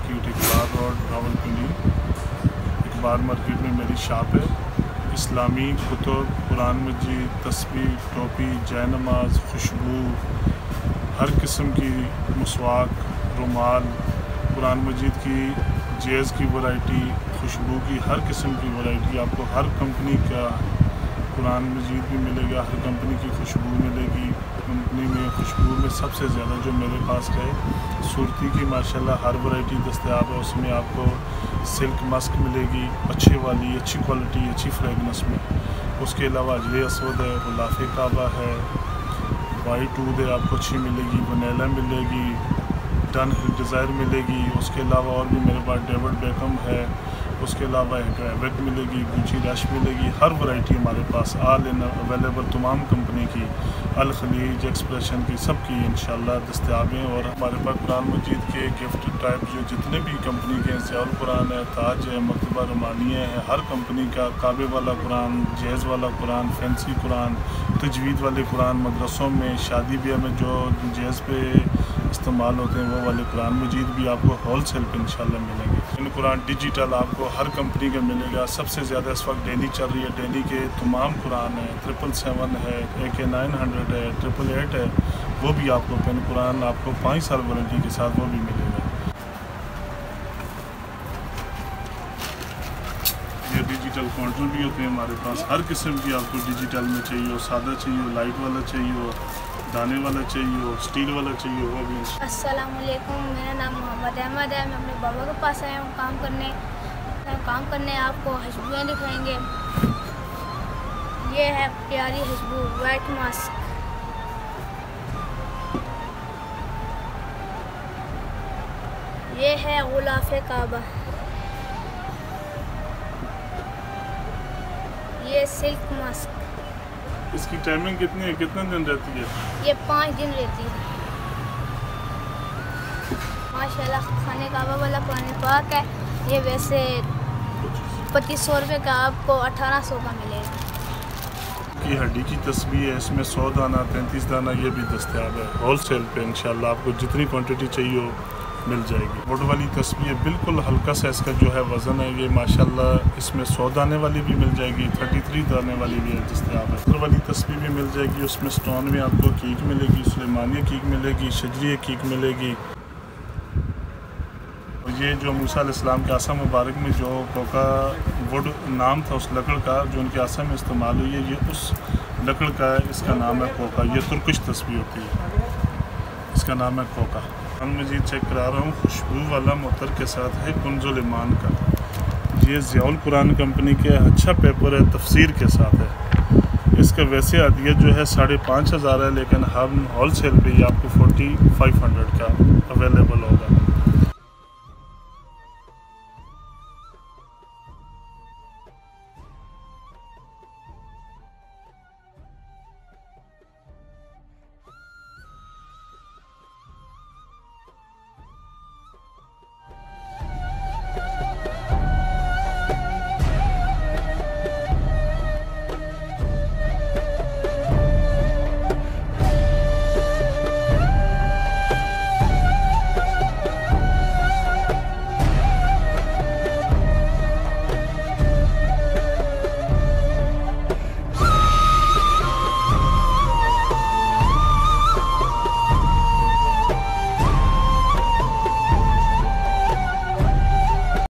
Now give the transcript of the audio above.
Market, Iqbal road, Rawalpindi. Iqbal market में मेरी shop है। इस्लामी कुतुब, कुरान मजीद, तस्बीह, टोपी, जय नमाज, खुशबू, हर किस्म की मसवाक, रुमाल, कुरान मजीद की जेज़ की वैरायटी, खुशबू की हर किस्म की वैरायटी। आपको हर कंपनी का कुरान मजीद भी मिलेगा, हर कंपनी की खुशबू मिलेगी। कंपनी में खुशबू में सबसे ज़्यादा जो मेरे पास है सूरती की माशाल्लाह हर वैरायटी दस्तयाब है। उसमें आपको सिल्क मस्क मिलेगी अच्छी वाली, अच्छी क्वालिटी, अच्छी फ्रेगनेंस में। उसके अलावा अजरे असवद है, गुलाफ़े काबा है, वाइट ऊद है आपको अच्छी मिलेगी, वनीला मिलेगी, डन हिल डिज़ायर मिलेगी। उसके अलावा और भी मेरे पास डेविड बेकम है। उसके अलावा हैवेक मिलेगी, गुची रश मिलेगी। हर वैरायटी हमारे पास ऑल इन अवेलेबल तमाम कंपनी की, अल खलीज, एक्सप्रेशन की, सब की इंशाल्लाह दस्तयाब हैं। और हमारे पास कुरान मजीद के गिफ्ट टाइप जो जितने भी कंपनी के ज़ियाउल कुरान है, ताज है, मकतबा रमानिया है, हर कंपनी का काबे वाला कुरान, जैज़ वाला कुरान, फैंसी कुरान, तजवीद वाले कुरान, मदरसों में शादी ब्याह में जो जैज़ पे इस्तेमाल होते हैं वो वाले कुरान मजीद भी आपको होल सेल पर इंशाल्लाह मिलेंगे। इन कुरान डिजिटल आपको हर कंपनी का मिलेगा। सबसे ज़्यादा इस वक्त डेनी चल रही है, डेनी के तमाम कुरान है, 777 है, AK900 है, 888 है, वो भी आपको पेन कुरान आपको 5 साल वारंटी के साथ वो भी मिलेगा। ये डिजिटल काउंटर भी होते हैं हमारे पास। हर किस्म की आपको डिजिटल में चाहिए हो, सादा चाहिए हो, लाइट वाला चाहिए हो, दाने वाला चाहिए हो, स्टील वाला चाहिए हो, वो भी। अस्सलाम वालेकुम, मेरा नाम मोहम्मद अहमद है। मैं अपने बाबा के पास आया हूँ काम करने। आपको खुशबुएँ दिखाएंगे। ये है प्यारी खुशबू वाइट मास्क। ये है गुलाफ़े काबा। ये सिल्क मास्क। इसकी टाइमिंग कितनी है, कितने दिन रहती है? ये 5 दिन रहती है। माशाल्लाह खाने काबा वाला पानी पाक है। ये वैसे 2500 रुपये का आपको 1800 का मिलेगा। की हड्डी की तस्बीह है, इसमें 100 दाना, 33 दाना, ये भी दस्तयाब है होल सेल पे। इंशाल्लाह आपको जितनी क्वांटिटी चाहिए हो मिल जाएगी। वुड वाली तस्बीह बिल्कुल हल्का सा इसका जो है वज़न है, ये माशाल्लाह इसमें 100 दाने वाली भी मिल जाएगी, 33 दाने वाली भी दस्तयाब है। वुड वाली तस्बीह भी मिल जाएगी। उसमें स्टोन में आपको कीक मिलेगी, सुलेमानी कीक मिलेगी, शजरी कीक मिलेगी। ये जो मूसा अलैहिस्सलाम के आसा मुबारक में जो कोका वुड नाम था उस लकड़ का जो उनके आसा में इस्तेमाल हुई है, ये उस लकड़ का है, इसका नाम है कोका। ये तुर्किश तस्बीह होती है, इसका नाम है कोका। कुरान मजीद चेक करा रहा हूँ, खुशबू वाला मोतर के साथ है, कुंजुल ईमान का। ये ज़ियाउल कुरान कंपनी के अच्छा पेपर है, तफसीर के साथ है। इसका वैसे अदिया जो है 5500 है, लेकिन हम होल सेल पे ही आपको 4500 का अवेलेबल होगा।